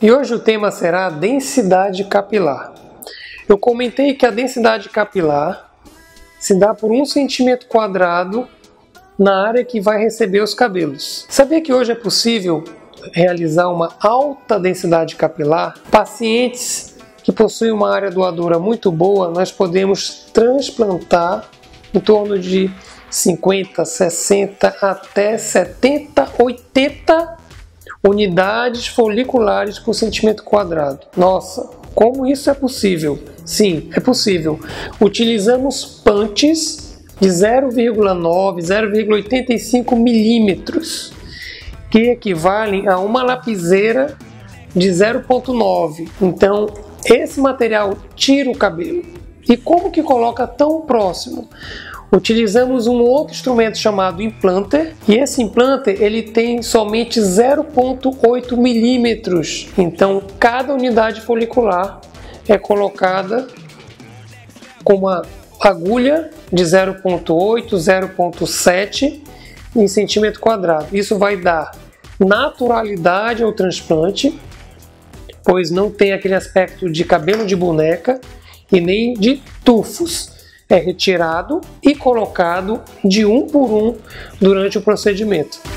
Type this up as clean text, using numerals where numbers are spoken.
E hoje o tema será a densidade capilar. Eu comentei que a densidade capilar se dá por 1 centímetro quadrado na área que vai receber os cabelos. Sabia que hoje é possível realizar uma alta densidade capilar? Pacientes que possuem uma área doadora muito boa, nós podemos transplantar em torno de 50, 60 até 70, 80 unidades foliculares por centímetro quadrado. Nossa, como isso é possível? Sim, é possível. Utilizamos punches de 0,9, 0,85 milímetros, que equivalem a uma lapiseira de 0,9. Então, esse material tira o cabelo. E como que coloca tão próximo? Utilizamos um outro instrumento chamado implanter, e esse implanter ele tem somente 0,8 milímetros. Então, cada unidade folicular é colocada com uma agulha de 0,8, 0,7 em centímetro quadrado. Isso vai dar naturalidade ao transplante, pois não tem aquele aspecto de cabelo de boneca e nem de tufos. É retirado e colocado de um por um durante o procedimento.